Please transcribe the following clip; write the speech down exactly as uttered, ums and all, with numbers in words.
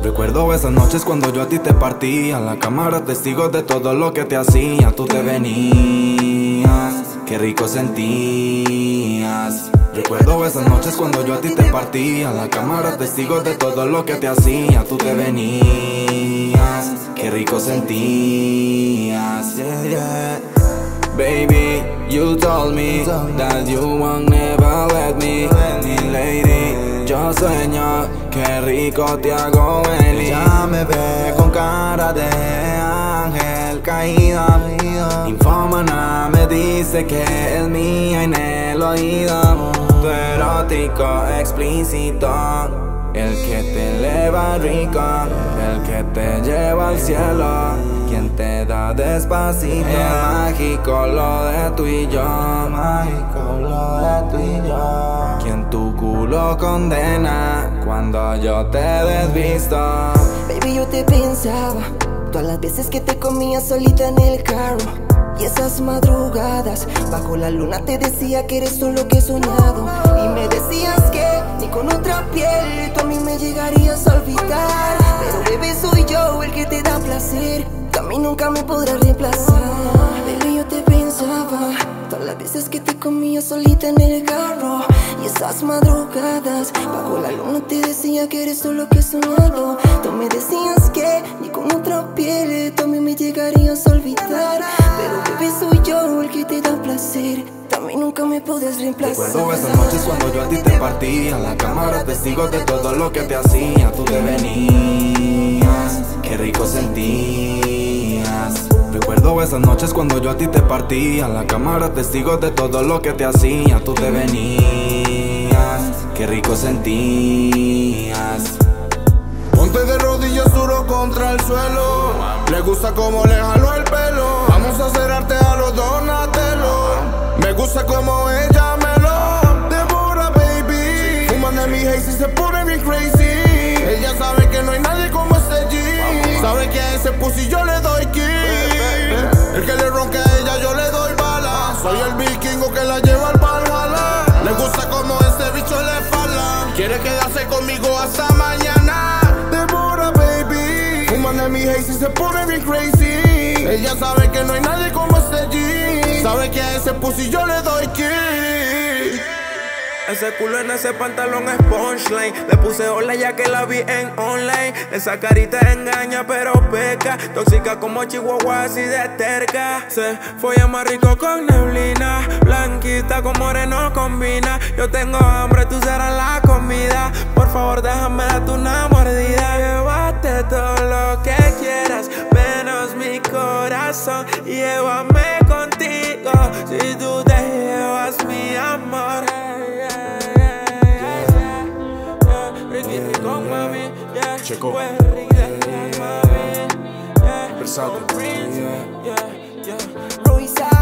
Recuerdo esas noches cuando yo a ti te partía. La cámara testigos de todo lo que te hacía. Tú te venías, qué rico sentías. Recuerdo esas noches cuando yo a ti te partía. La cámara testigos de todo lo que te hacía. Tú te venías, qué rico sentías. Yeah, yeah. Baby, you told me that you won't never let me. Lady, yo sueño, qué rico te hago venir. Ella me ve con cara de ángel caída. Infómana me dice que es mía en el oído. Tu erótico explícito, el que te eleva rico, el que te lleva al cielo, quien te da despacito. Es mágico lo de tú y yo, Mágico lo de tú y yo. quien tu culo condena cuando yo te desvisto. Baby, yo te pensaba todas las veces que te comía solita en el carro. Y esas madrugadas bajo la luna te decía que eres todo lo que he soñado. Y me decías que ni con otra piel tú a mí me llegarías a olvidar. Pero bebé, soy yo el que te da placer, tú a mí nunca me podrás reemplazar. Baby, yo te pensaba todas las veces que te comía solita en el carro. Y esas madrugadas bajo la luna te decía que eres todo lo que he soñado. Tú me decías que ni con otra piel tú a mí me llegarías a olvidar. Pero bebé, soy yo el que te da placer, tú a mí nunca me podrás reemplazar. Recuerdo esas noches cuando yo a ti te partía. La cámara testigos de todo lo que te hacía. Tú te venías, qué rico sentías. Recuerdo esas noches cuando yo a ti te partía. La cámara testigos de todo lo que te hacía. Tú te venías, qué rico sentías. Ponte de rodillas duro contra el suelo. Le gusta como le jalo el pelo. Vamos a hacer arte a los Donatello. Me gusta como ella me lo devora, baby. Fuman de mi haze y se pone bien crazy. Ella sabe que no hay nadie como este G. Sabe que a ese pussy yo le doy kick. El que le ronque a ella yo le doy bala. Soy el vikingo que la lleva al Valhalla. Le gusta como ese bicho le fala. Quiere quedarse conmigo hasta mañana. Devora, baby. Fuman de mi haze y se pone bien crazy. Ella sabe que no hay nadie como este G. Sabe que a ese pussy yo le doy kick. Ese culo en ese pantalón es punchline. Le puse hola ya que la vi en online. Esa carita engaña pero peca. Tóxica como chihuahua así de terca. Se folla más rico con neblina. Blanquita con moreno combina. Yo tengo hambre, tú serás la comida. Por favor déjame darte una mordida. Llévate todo lo que quieras, menos mi corazón. Llévame contigo si tú te llevas mi amor. Con mami, yeah. Checo. Pues rica, mami, yeah. Versátil. Yeah, yeah, yeah. Ruiz